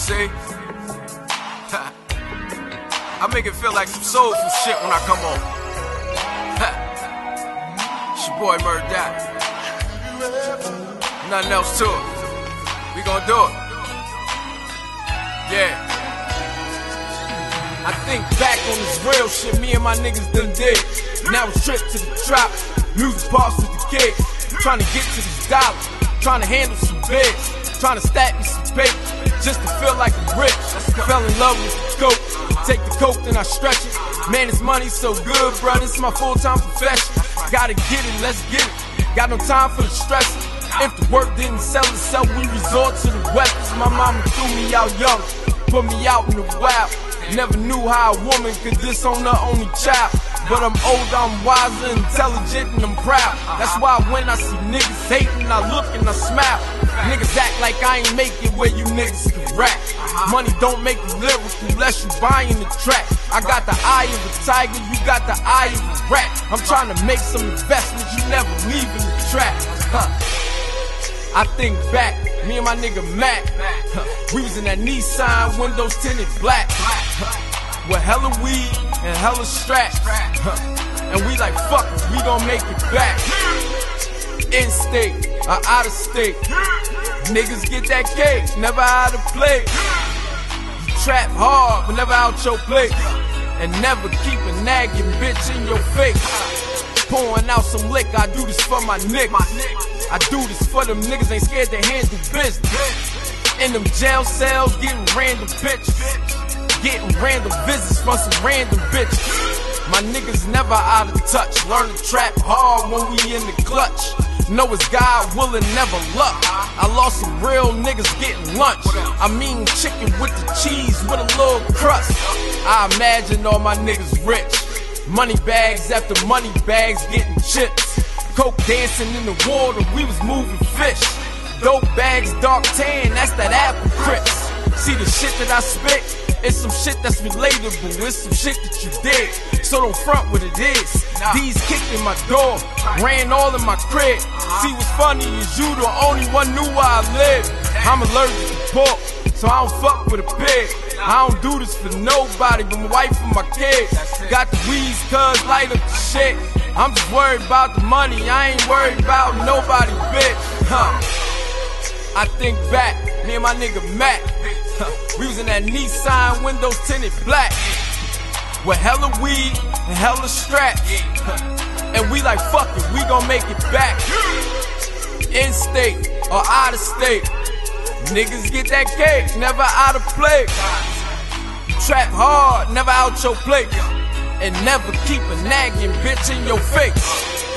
see? I make it feel like some soulful shit when I come on. It's your boy Murdat. Nothing else to it. We gon' do it. Yeah. I think back on this real shit me and my niggas done did. Now it's trip to the trap, music parts with the kid. Trying to get to this dollar, trying to handle some bids, trying to stack me some paper, just to feel like I'm rich. Fell in love with the coke, take the coke then I stretch it. Man, this money so good, bruh, this is my full-time profession. Gotta get it, let's get it, got no time for the stress. If the work didn't sell itself, we resort to the weapons. My mama threw me out young, put me out in the wild. Never knew how a woman could disown her only child. But I'm older, I'm wiser, intelligent, and I'm proud. That's why when I see niggas hating, I look and I smile. Niggas act like I ain't make it where you niggas can rap. Money don't make you lyrical unless you buying the track. I got the eye of a tiger, you got the eye of a rat. I'm trying to make some investments, you never leaving the trap. I think back, me and my nigga Mac, we was in that Nissan, windows tinted black, with hella weed and hella straps, and we like fuck it, we gon' make it back. In state or out of state, niggas get that cake, never out of play. You trap hard, but never out your plate, and never keep a nagging bitch in your face. Pouring out some lick, I do this for my niggas. I do this for them niggas, ain't scared to handle business. In them jail cells, getting random pictures, getting random visits from some random bitches. My niggas never out of touch, learn to trap hard when we in the clutch. Know it's God willing, never luck. I lost some real niggas getting lunch. I mean chicken with the cheese with a little crust. I imagine all my niggas rich. Money bags after money bags getting chips. Coke dancing in the water, we was moving fish. Dope bags, dark tan, that's that apple crisp. See the shit that I spit? It's some shit that's relatable, it's some shit that you did. So don't front what it is. These kicked in my door, ran all in my crib. See what's funny is you the only one knew where I live. I'm allergic to pork, so I don't fuck with a pig. I don't do this for nobody but my wife and my kids. Got the weeds, cuz light up the shit. I'm just worried about the money, I ain't worried about nobody, bitch. I think back, me and my nigga Mac, we was in that Nissan, windows tinted black, with hella weed and hella straps, and we like fuck it, we gon' make it back. In state or out of state, niggas get that cake, never out of play. Trap hard, never out your plate, and never keep a nagging bitch in your face.